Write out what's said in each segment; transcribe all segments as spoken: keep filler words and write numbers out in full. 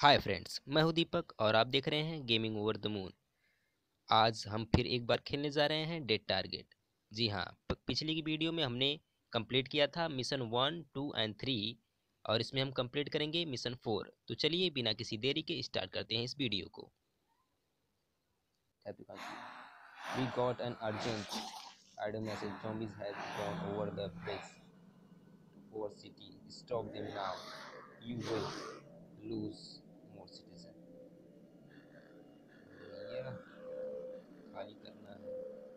Hi friends, मैं हूं दीपक और आप देख रहे हैं गेमिंग ओवर द मून। आज हम फिर एक बार खेलने जा रहे हैं डेड टारगेट। जी हाँ, प- पिछली की वीडियो में हमने कंप्लीट किया था mission one two and three और इसमें हम कंप्लीट करेंगे मिशन फोर। तो चलिए बिना किसी देरी के स्टार्ट करते हैं इस वीडियो को। We got an urgent idle message. Zombies have gone over the bridge to our city. Stop them now. You will lose more citizens. Yeah. खाली करना है।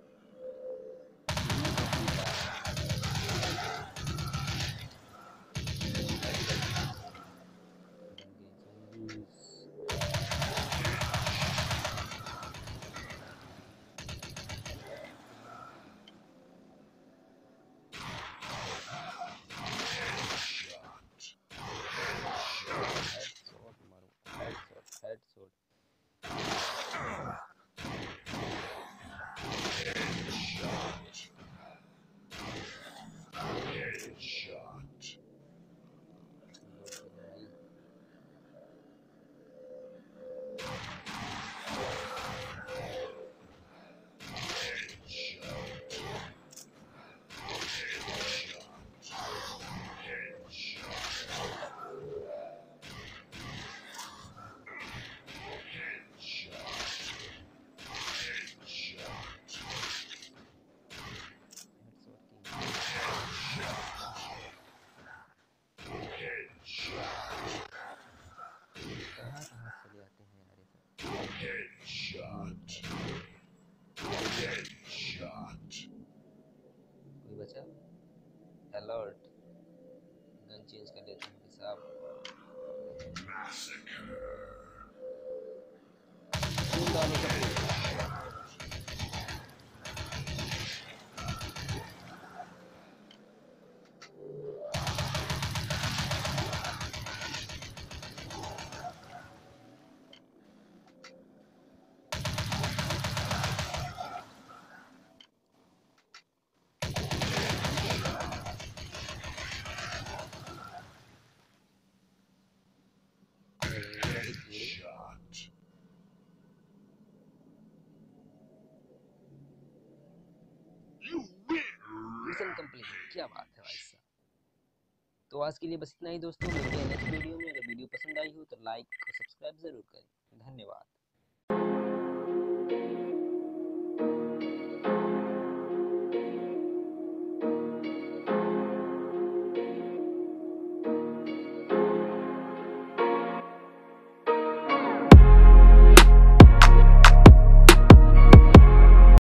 कोई बचा? अलर्ट। गन चेंज कर लेते हैं साहब। Mission complete. क्या बात है भाई साहब। तो आज के लिए बस इतना ही दोस्तों, मिलते हैं नेक्स्ट वीडियो में। अगर वीडियो पसंद आई हो तो लाइक और सब्सक्राइब जरूर करें। धन्यवाद।